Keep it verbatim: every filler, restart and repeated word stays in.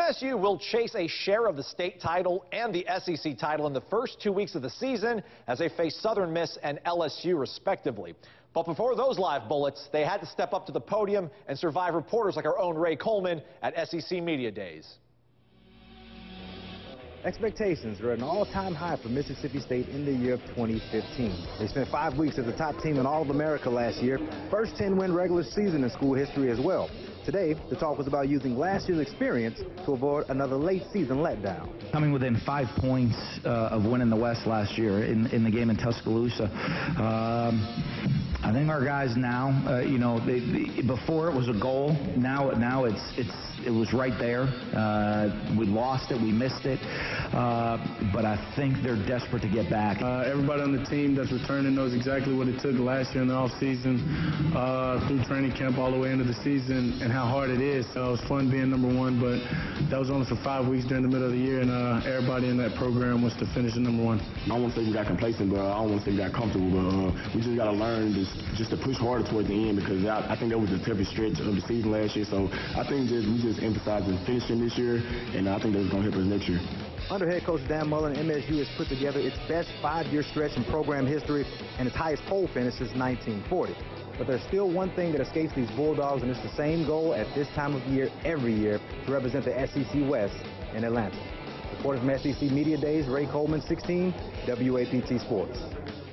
S U will chase a share of the state title and the S E C title in the first two weeks of the season as they face Southern Miss and L S U respectively. But before those live bullets, they had to step up to the podium and survive reporters like our own Ray Coleman at S E C Media Days. Expectations are at an all-time high for Mississippi State in the year of twenty fifteen. They spent five weeks as the top team in all of America last year, first ten-win regular season in school history as well. Today, the talk was about using last year's experience to avoid another late-season letdown. Coming within five points uh, of winning the West last year in, in the game in Tuscaloosa, um, I think our guys now, uh, you know, they, they, before it was a goal. Now, now it's it's it was right there. Uh, we lost it, we missed it, uh, but I think they're desperate to get back. Uh, everybody on the team that's returning knows exactly what it took last year in the off season, uh, through training camp all the way into the season, and how hard it is. Uh, it was fun being number one, but that was only for five weeks during the middle of the year, and uh, everybody in that program wants to finish at number one. I don't want to say we got complacent, but I don't want to say we got comfortable, but uh, we just got to learn to, just to push harder toward the end, because I, I think that was the toughest stretch of the season last year. So I think just we just emphasizing finishing this year, and I think that's going to help us next year. Under head coach Dan Mullen, M S U has put together its best five-year stretch in program history and its highest poll finish since nineteen forty. But there's still one thing that escapes these Bulldogs, and it's the same goal at this time of year every year to represent the S E C West in Atlanta. Reporting from S E C Media Days, Ray Coleman, sixteen W A P T Sports.